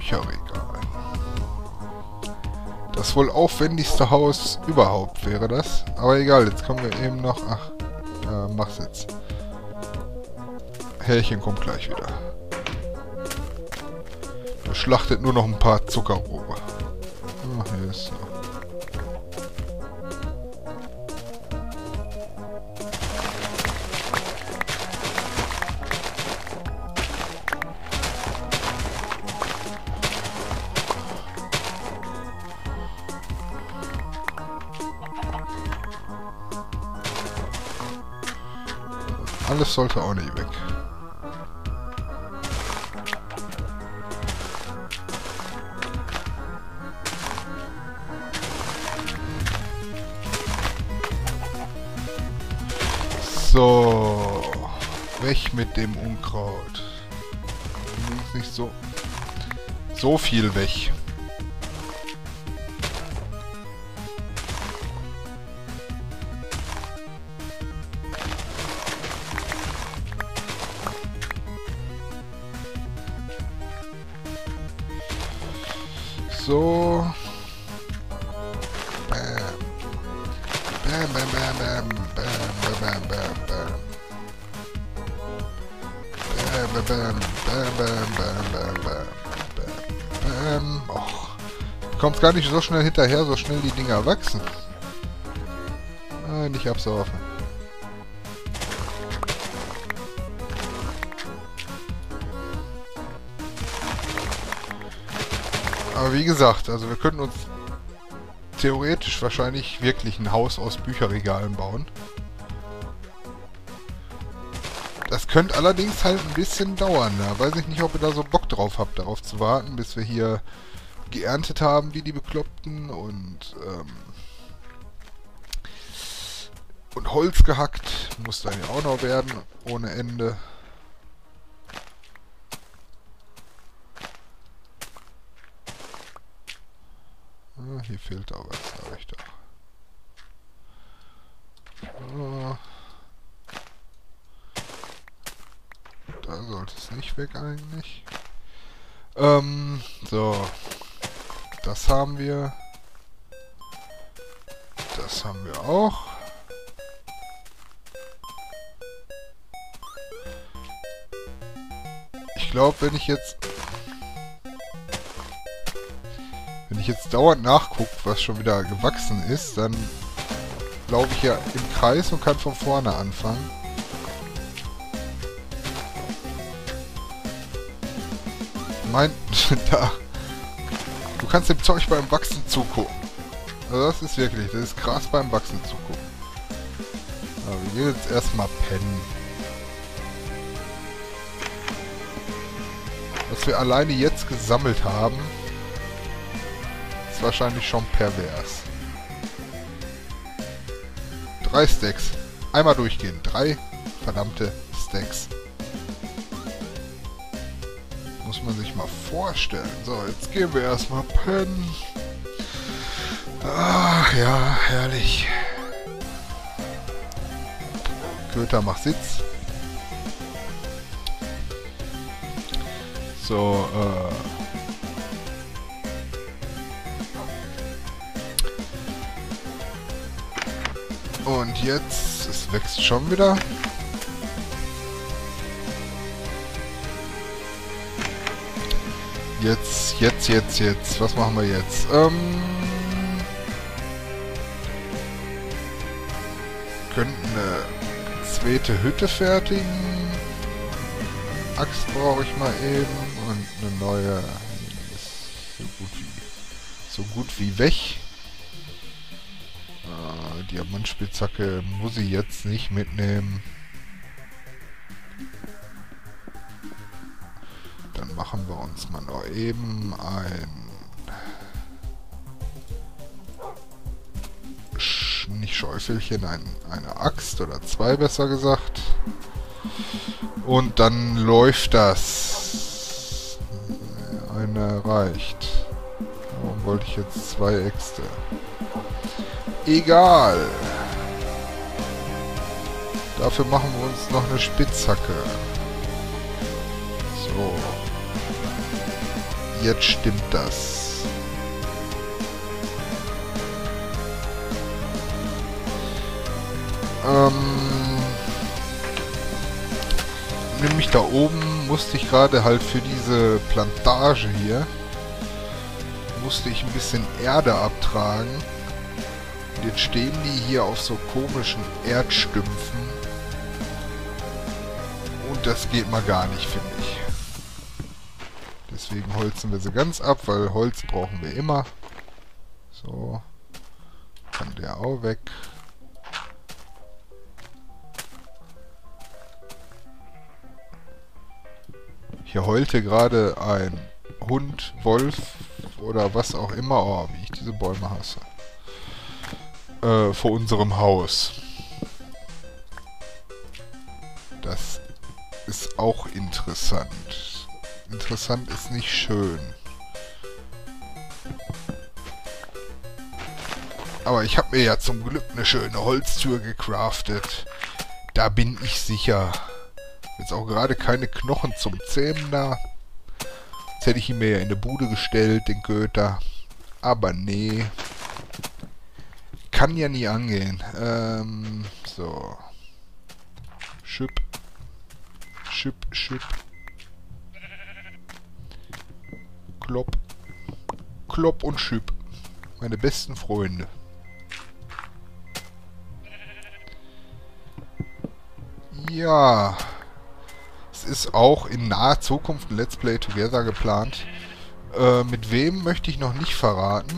Bücherregal. Das wohl aufwendigste Haus überhaupt wäre das. Aber egal, jetzt kommen wir eben noch... Ach, mach's jetzt. Härchen kommt gleich wieder. Er schlachtet nur noch ein paar Zuckerrohre. Ah, hier ist so. Alles sollte auch nicht weg. So, weg mit dem Unkraut. Nicht so viel weg. So. Bam. Bam, bam, bam, bam, bam, bam, bam, bam. Bam, bam, bam, bam, bam, bam, bam, bam. Och. Kommt gar nicht so schnell hinterher, so schnell die Dinger wachsen. Ah, nicht absaufen. Aber wie gesagt, also wir könnten uns theoretisch wahrscheinlich wirklich ein Haus aus Bücherregalen bauen. Das könnte allerdings halt ein bisschen dauern. Da weiß ich nicht, ob ihr da so Bock drauf habt, darauf zu warten, bis wir hier geerntet haben wie die Bekloppten und Holz gehackt. Muss dann ja auch noch werden, ohne Ende. Ah, hier fehlt auch was, sag ich doch. Ah. Da sollte es nicht weg eigentlich. So. Das haben wir. Das haben wir auch. Ich glaube, wenn ich jetzt dauernd nachgucke, was schon wieder gewachsen ist, dann laufe ich ja im Kreis und kann von vorne anfangen. Da. Du kannst dem Zeug beim Wachsen zugucken. Also das ist wirklich, das ist krass beim Wachsen zugucken. Aber wir gehen jetzt erstmal pennen. Was wir alleine jetzt gesammelt haben, ist wahrscheinlich schon pervers. 3 Stacks. Einmal durchgehen. 3 verdammte Stacks. Muss man sich mal vorstellen. So, jetzt gehen wir erstmal pennen. Ach ja, herrlich. Köter, mach Sitz. So, und jetzt, es wächst schon wieder. Jetzt. Was machen wir jetzt? Könnten eine zweite Hütte fertigen. Axt brauche ich mal eben. Und eine neue. Ist so gut wie weg. Diamantspitzhacke muss ich jetzt nicht mitnehmen. Dann machen wir uns mal noch eben nicht Schäufelchen, eine Axt oder 2 besser gesagt. Und dann läuft das. Eine reicht. Warum wollte ich jetzt 2 Äxte? Egal. Dafür machen wir uns noch eine Spitzhacke. So. Jetzt stimmt das. Nämlich da oben musste ich gerade halt für diese Plantage hier, musste ich ein bisschen Erde abtragen. Und jetzt stehen die hier auf so komischen Erdstümpfen. Und das geht mal gar nicht, finde ich. Deswegen holzen wir sie ganz ab, weil Holz brauchen wir immer. So. Kann der auch weg. Hier heulte gerade ein Hund, Wolf oder was auch immer. Oh, wie ich diese Bäume hasse. Vor unserem Haus. Das ist auch interessant. Interessant ist nicht schön. Aber ich habe mir ja zum Glück eine schöne Holztür gecraftet. Da bin ich sicher. Jetzt auch gerade keine Knochen zum Zähmen da. Jetzt hätte ich ihn mir ja in eine Bude gestellt, den Köter. Aber nee. Kann ja nie angehen. So. Schüpp. Schüpp, schüpp. Klopp. Klopp und Schüpp. Meine besten Freunde. Ja. Es ist auch in naher Zukunft ein Let's Play Together geplant. Mit wem möchte ich noch nicht verraten.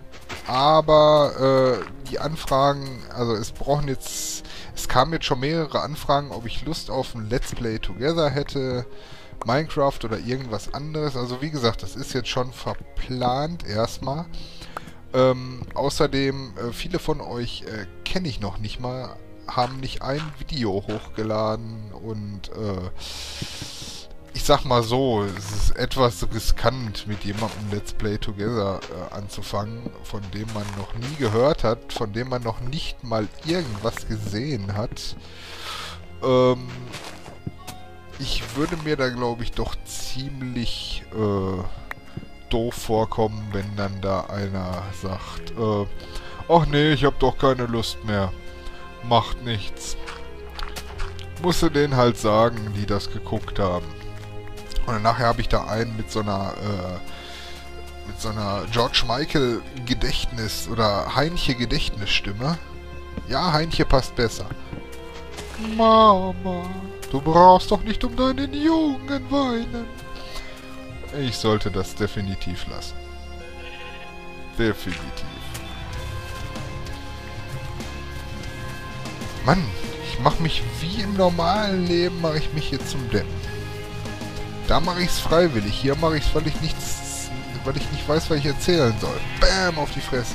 Aber die Anfragen, also es kamen jetzt schon mehrere Anfragen, ob ich Lust auf ein Let's Play Together hätte. Minecraft oder irgendwas anderes. Also wie gesagt, das ist jetzt schon verplant erstmal. Außerdem, viele von euch kenne ich noch nicht mal, haben nicht ein Video hochgeladen und ich sag mal so, es ist etwas riskant, mit jemandem Let's Play Together anzufangen, von dem man noch nie gehört hat, von dem man noch nicht mal irgendwas gesehen hat. Ich würde mir da, glaube ich, doch ziemlich doof vorkommen, wenn dann da einer sagt, ach nee, ich hab doch keine Lust mehr. Macht nichts. Musste denen halt sagen, die das geguckt haben. Und nachher habe ich da einen mit so einer George Michael Gedächtnis oder Heinche Gedächtnisstimme. Ja, Heinche passt besser. Mama, du brauchst doch nicht um deinen Jungen weinen. Ich sollte das definitiv lassen. Definitiv. Mann, ich mache mich wie im normalen Leben, mache ich mich hier zum Deppen. Da mache ich es freiwillig. Hier mache ich es, weil ich nicht weiß, was ich erzählen soll. Bam, auf die Fresse.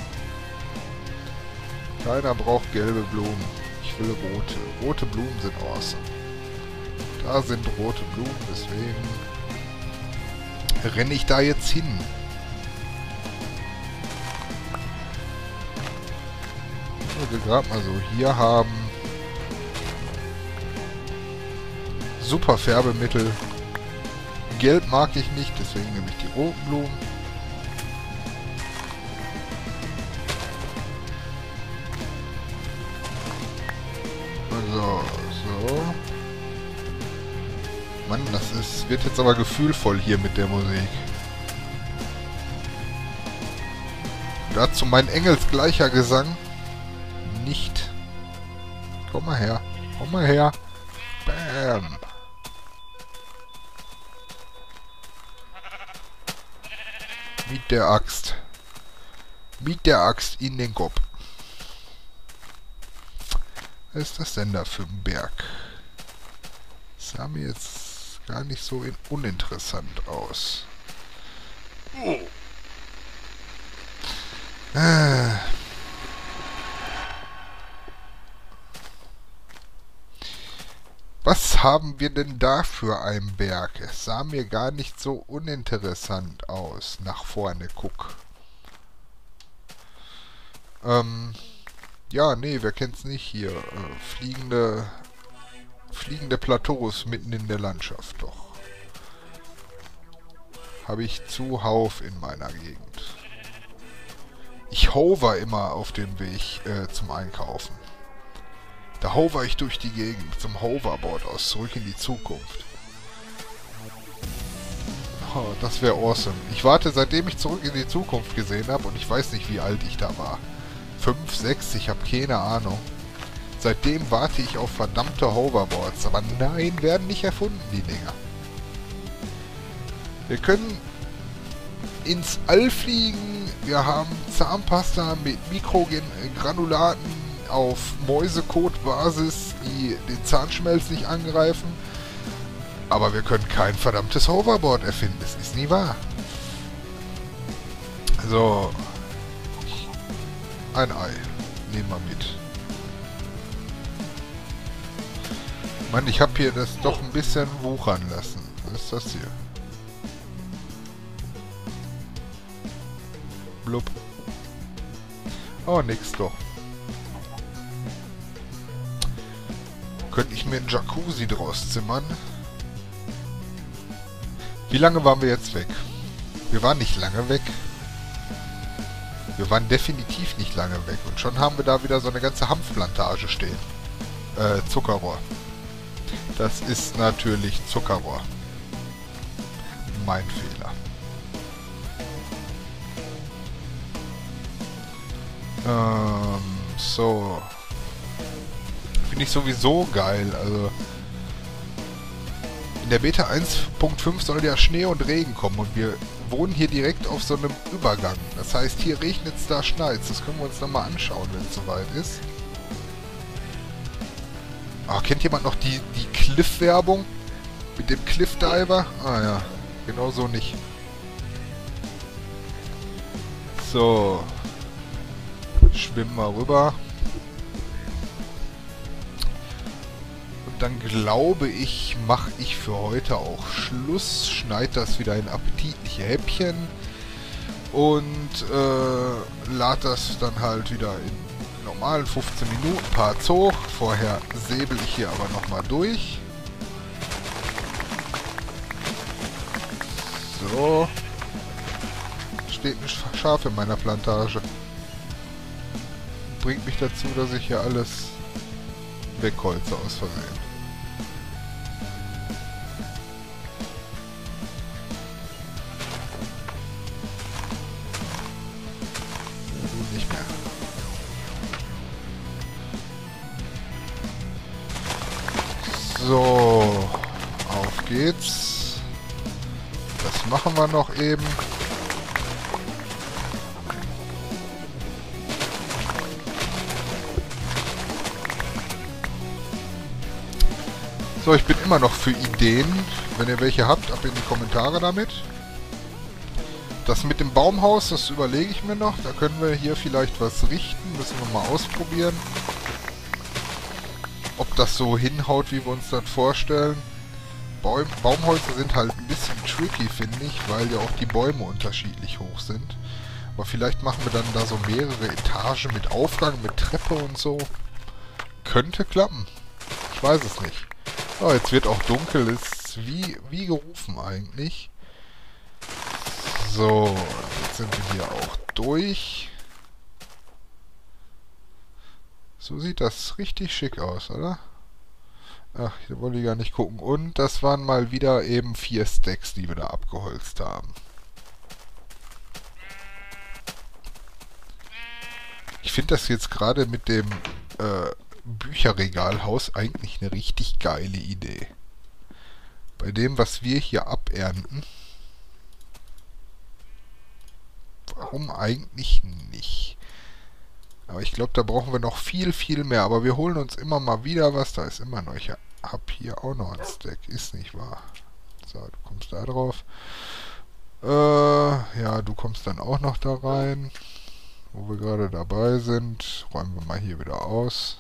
Keiner braucht gelbe Blumen. Ich will rote. Rote Blumen sind awesome. Da sind rote Blumen, deswegen renne ich da jetzt hin. Wir gerade mal so hier haben. Super Färbemittel. Gelb mag ich nicht, deswegen nehme ich die roten Blumen. So. Mann, wird jetzt aber gefühlvoll hier mit der Musik. Dazu mein engelsgleicher Gesang. Nicht. Komm mal her. Komm mal her. Bam. Mit der Axt. Mit der Axt in den Kopf. Was ist das denn da für ein Berg? Das sah mir jetzt gar nicht so uninteressant aus. Oh. Was haben wir denn da für einen Berg? Es sah mir gar nicht so uninteressant aus. Nach vorne guck. Ja, nee, wer kennt's nicht hier? Fliegende Plateaus mitten in der Landschaft, doch. habe ich zuhauf in meiner Gegend. Ich hover immer auf dem Weg zum Einkaufen. Da hover ich durch die Gegend zum Hoverboard aus, zurück in die Zukunft. Oh, das wäre awesome. Ich warte, seitdem ich zurück in die Zukunft gesehen habe, und ich weiß nicht, wie alt ich da war. 5, 6, ich habe keine Ahnung. Seitdem warte ich auf verdammte Hoverboards. Aber nein, werden nicht erfunden, die Dinger. Wir können ins All fliegen. Wir haben Zahnpasta mit Mikrogranulaten auf Mäusekot-Basis, die den Zahnschmelz nicht angreifen. Aber wir können kein verdammtes Hoverboard erfinden. Das ist nie wahr. So. Ein Ei. Nehmen wir mit. Mann, ich habe hier das doch ein bisschen wuchern lassen. Was ist das hier? Blub. Oh, nix doch. Könnte ich mir einen Jacuzzi draus zimmern? Wie lange waren wir jetzt weg? Wir waren nicht lange weg. Wir waren definitiv nicht lange weg. Und schon haben wir da wieder so eine ganze Hanfplantage stehen. Zuckerrohr. Das ist natürlich Zuckerrohr. Mein Fehler. So. Finde ich sowieso geil. Also in der Beta 1.5 soll ja Schnee und Regen kommen und wir wohnen hier direkt auf so einem Übergang. Das heißt, hier regnet es, da schneit es. Das können wir uns dann mal anschauen, wenn es soweit ist. Oh, kennt jemand noch die Cliff-Werbung? Mit dem Cliff-Diver? Ah ja, genau so nicht. So. Schwimmen wir rüber. Und dann glaube ich, mache ich für heute auch Schluss. Schneide das wieder in appetitliche Häppchen. Und lade das dann halt wieder in normalen 15 Minuten Parts hoch. Vorher säbel ich hier aber nochmal durch. So. Steht ein Schaf in meiner Plantage. Bringt mich dazu, dass ich hier alles wegholze aus Versehen. Du nicht mehr. So, auf geht's. Das machen wir noch eben. So, ich bin immer noch für Ideen. Wenn ihr welche habt, ab in die Kommentare damit. Das mit dem Baumhaus, das überlege ich mir noch. Da können wir hier vielleicht was richten. Müssen wir mal ausprobieren. Ob das so hinhaut, wie wir uns das vorstellen. Baumhäuser sind halt ein bisschen tricky, finde ich, weil ja auch die Bäume unterschiedlich hoch sind. Aber vielleicht machen wir dann da so mehrere Etagen mit Aufgang, mit Treppe und so. Könnte klappen. Ich weiß es nicht. Oh, jetzt wird auch dunkel. Ist wie gerufen eigentlich. So, jetzt sind wir hier auch durch. So sieht das richtig schick aus, oder? Ach, hier wollte ich gar nicht gucken. Und das waren mal wieder eben 4 Stacks, die wir da abgeholzt haben. Ich finde das jetzt gerade mit dem Bücherregalhaus eigentlich eine richtig geile Idee. Bei dem, was wir hier abernten. Warum eigentlich nicht? Aber ich glaube, da brauchen wir noch viel, viel mehr. Aber wir holen uns immer mal wieder was. Da ist immer noch. Ich habe hier auch noch ein Stack. Ist nicht wahr. So, du kommst da drauf. Ja, du kommst dann auch noch da rein. Wo wir gerade dabei sind. Räumen wir mal hier wieder aus.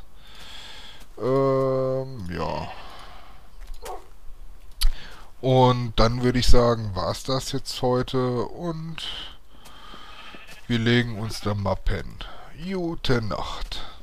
Ja. Und dann würde ich sagen, war es das jetzt heute. Und wir legen uns dann mal pennen. Gute Nacht.